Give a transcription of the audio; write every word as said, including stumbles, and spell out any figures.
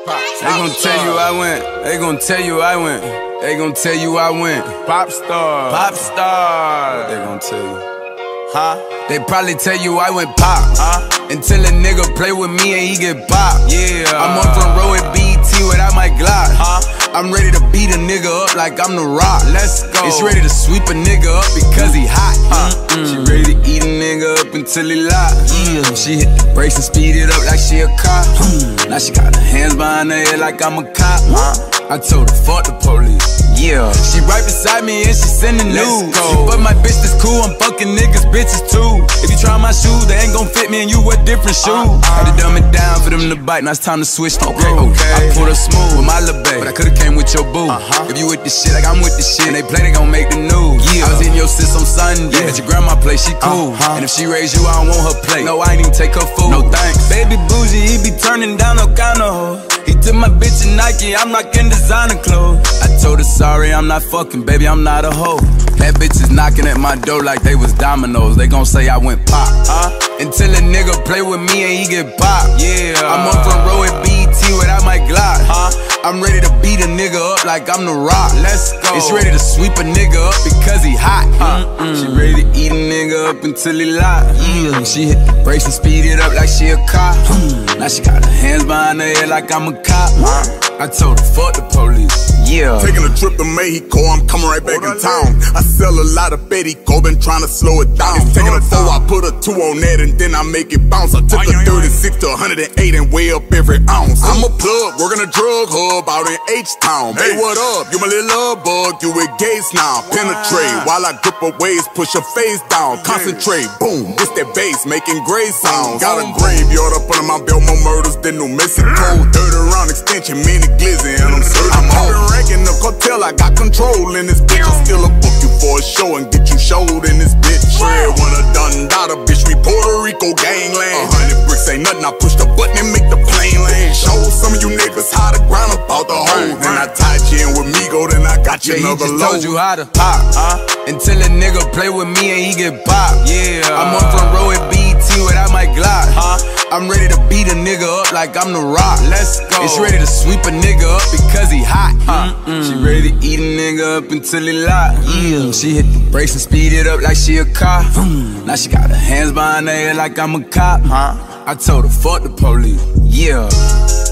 They gon' tell you I went. They gon' tell you I went. They gon' tell you I went. Pop star. Pop star. They gon' tell you. Huh? They probably tell you I went pop. Huh? Until a nigga play with me and he get popped. Yeah. I'm on front row at B E T without my Glock. Huh? I'm ready to beat a nigga up like I'm the Rock. Let's go. It's ready to sweep a nigga up because he hot. Huh? Mm-mm. She ready to eat a nigga up until he lock. Yeah. She hit the brakes and speed it up like she a cop. Mm. Now she got her hands behind her head like I'm a cop. Huh? I told her fuck the police. Yeah. She right beside me and she sending news. She fuck my bitch, that's cool. I'm fucking niggas, bitches too. If you try my shoes, they ain't gon' fit me and you wear different shoes. Uh, uh. Had to dumb it down for them to bite. Now it's time to switch the okay, road. Okay. I pulled her smooth with my little baby, but I could've came with your boo. Uh -huh. If you with this shit like I'm with this shit, and they play, they gon' make the news. Yeah. I was in your sis on Sunday. Yeah. At your grandma place, she cool. Uh -huh. And if she raised you, I don't want her plate. No, I ain't even take her food. No thanks. Baby bougie, he be turning down no kind of hoe. He took my bitch in Nike, I'm rockin' designer clothes. I told her sorry, I'm not fucking, baby, I'm not a hoe. That bitch is knocking at my door like they was dominoes. They gon' say I went pop. Huh? Until a nigga play with me and he get popped. Yeah. I'm on front row at B E T without my Glock. Huh? I'm ready to beat a nigga up like I'm the Rock. Let's go. It's ready to sweep a nigga up because he hot. Huh? Mm-mm. She ready to eat a nigga up until he lock. Yeah. She hit the brakes and speed it up like she a cop. Mm. Now she got her hands behind her head like I'm a cop. Huh? I told her fuck the police. Yeah. Taking a trip to Mexico, I'm coming right back in town. I sell a lot of Betty-Co, been trying to slow it down. It's taking a four, I put a two on that and then I make it bounce. I took a thirty-six to one hundred eight and weigh up every ounce. I'm a plug, working a drug hub out in H-Town. Hey, what up? You my little love bug, you with Gates now. Penetrate while I grip her waist, push her face down. Concentrate, boom, it's that bass making gray sounds. Got a graveyard up under my belt, more murders than New Mexico. thirty round extension, mini glizzy, and I'm certain. I'm home. Racking the cartel, I got control in this bitch. I'm still a book you for a show and get you showed in this bitch. Tread when I done died, a bitch, we Puerto Rico gangland. A hundred bricks ain't nothing, I push the button and make the plane land. Show some of you niggas how to grind about the hole. Then I tied you in with Migo, then I got you yeah, another he just load. Told you how to pop, huh? Until a nigga play with me and he get popped. Yeah. I'm on front row at B E T without my Glock. Huh? I'm ready to beat a nigga up like I'm the Rock. Let's go. It's ready to sweep a nigga up because he hot. Huh? Mm-mm. She ready to eat a nigga up until he lock. Yeah. She hit the brakes and speed it up like she a cop. Mm. Now she got her hands behind her head like I'm a cop. Huh? I told her fuck the police. Yeah.